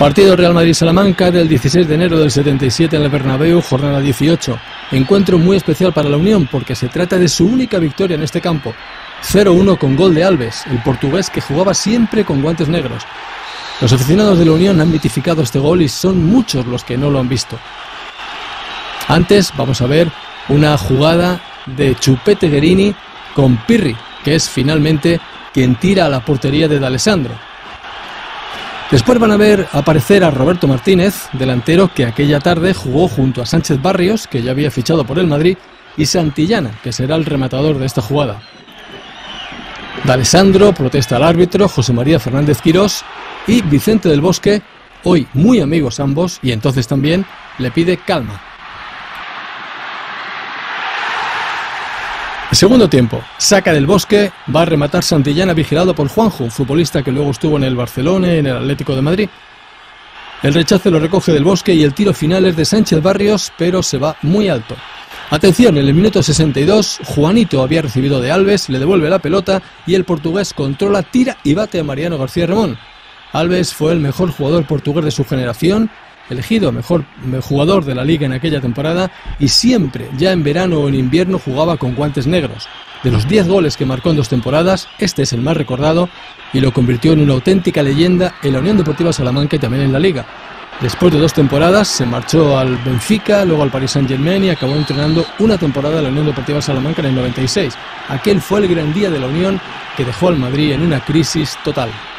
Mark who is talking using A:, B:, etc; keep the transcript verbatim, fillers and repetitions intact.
A: Partido Real Madrid-Salamanca del dieciséis de enero del setenta y siete en el Bernabéu, jornada dieciocho. Encuentro muy especial para la Unión porque se trata de su única victoria en este campo. cero uno con gol de Alves, el portugués que jugaba siempre con guantes negros. Los aficionados de la Unión han mitificado este gol y son muchos los que no lo han visto. Antes vamos a ver una jugada de Chupete Guerini con Pirri, que es finalmente quien tira a la portería de D'Alessandro. Después van a ver aparecer a Roberto Martínez, delantero que aquella tarde jugó junto a Sánchez Barrios, que ya había fichado por el Madrid, y Santillana, que será el rematador de esta jugada. D'Alessandro protesta al árbitro, José María Fernández Quirós, y Vicente del Bosque, hoy muy amigos ambos, y entonces también, le pide calma. Segundo tiempo, saca del Bosque, va a rematar Santillana vigilado por Juanjo, un futbolista que luego estuvo en el Barcelona y en el Atlético de Madrid. El rechace lo recoge del Bosque y el tiro final es de Sánchez Barrios, pero se va muy alto. Atención, en el minuto sesenta y dos, Juanito había recibido de Alves, le devuelve la pelota y el portugués controla, tira y bate a Mariano García Ramón. Alves fue el mejor jugador portugués de su generación, elegido mejor jugador de la liga en aquella temporada y siempre, ya en verano o en invierno, jugaba con guantes negros. De los diez goles que marcó en dos temporadas, este es el más recordado y lo convirtió en una auténtica leyenda en la Unión Deportiva Salamanca y también en la liga. Después de dos temporadas se marchó al Benfica, luego al Paris Saint-Germain y acabó entrenando una temporada en la Unión Deportiva Salamanca en el noventa y seis. Aquel fue el gran día de la Unión que dejó al Madrid en una crisis total.